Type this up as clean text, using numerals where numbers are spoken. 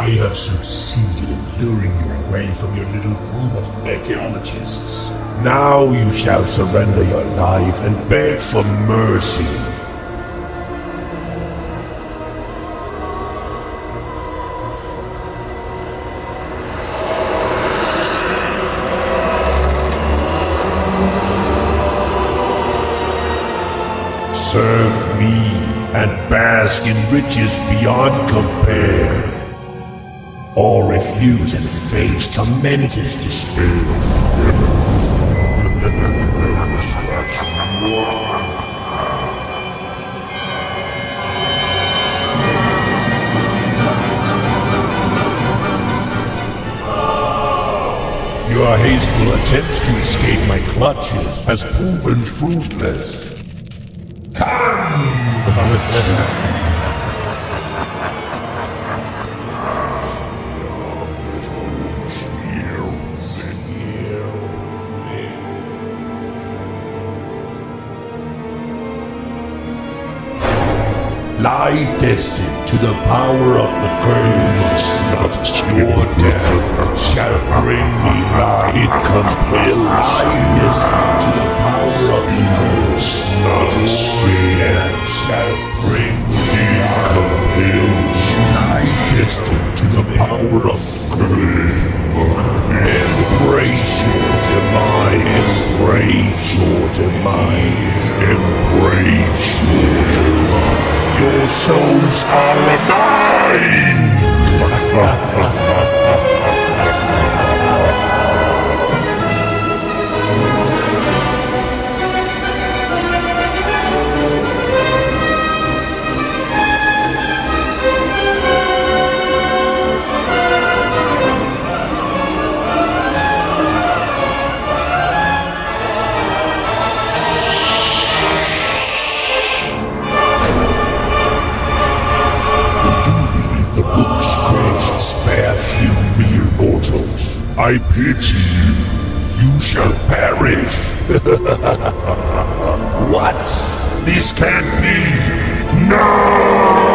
I have succeeded in luring you away from your little group of archaeologists. Now you shall surrender your life and beg for mercy. Serve me and bask in riches beyond compare, or refuse and face tormentors despair. Your hasteful attempts to escape my clutches has proven fruitless. Lie destined to the power of the curse, your death shall bring me light. It compels. Lie destined to the power of the curse, your death shall bring me light. Lie destined to the power of the curse. Embrace your demise. Embrace your demise. Embrace your demise. Your souls are mine! I pity you. You shall perish. What? This can't be. No!